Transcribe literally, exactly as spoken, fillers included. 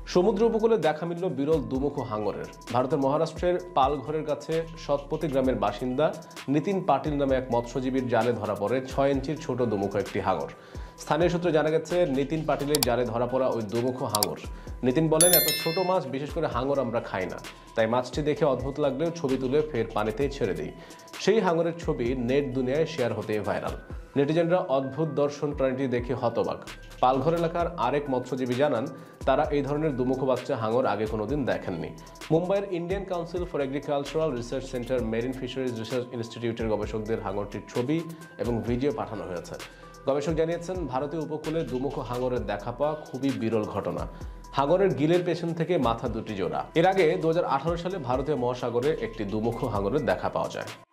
সমুদ্র উপকূলে দেখা মিলল বিরল দুমুখ হাঙরের। ভারতের মহারাষ্ট্রের পালঘরের কাছে সৎপতি গ্রামের বাসিন্দা নিতিন পাটিল নামে এক মৎস্যজীবীর জালে ধরা পড়ে ছয় ইঞ্চির ছোট দুমুখ একটি হাঙর। স্থানীয় সূত্রে জানা গেছে, নিতিন পাটিলের জালে ধরা পড়া ওই দুমুখ হাঙর। নিতিন বলেন, এত ছোট মাছ, বিশেষ করে হাঙর আমরা খাই না, তাই মাছটি দেখে অদ্ভুত লাগলেও ছবি তুলে ফের পানিতেই ছেড়ে দিই। সেই হাঙরের ছবি নেট দুনিয়ায় শেয়ার হতে ভাইরাল। নেটিজেনরা অদ্ভুত দর্শন প্রাণীটি দেখে হতবাক। পালঘর এলাকার আরেক মৎস্যজীবী জানান, তারা এই ধরনের দুমুখ বাচ্চা হাঙর আগে কোনোদিন দেখেননি। মুম্বাইয়ের Indian council for agricultural research centre marine fisheries research ইনস্টিটিউটের গবেষকদের হাঙরটির ছবি এবং ভিডিও পাঠানো হয়েছে। গবেষক জানিয়েছেন, ভারতীয় উপকূলে দুমুখ হাঙরের দেখা পাওয়া খুবই বিরল ঘটনা। হাঙরের গিলের পেছন থেকে মাথা দুটি জোড়া। এর আগে দু হাজার আঠারো সালে ভারতীয় মহাসাগরে একটি দুমুখ হাঙরের দেখা পাওয়া যায়।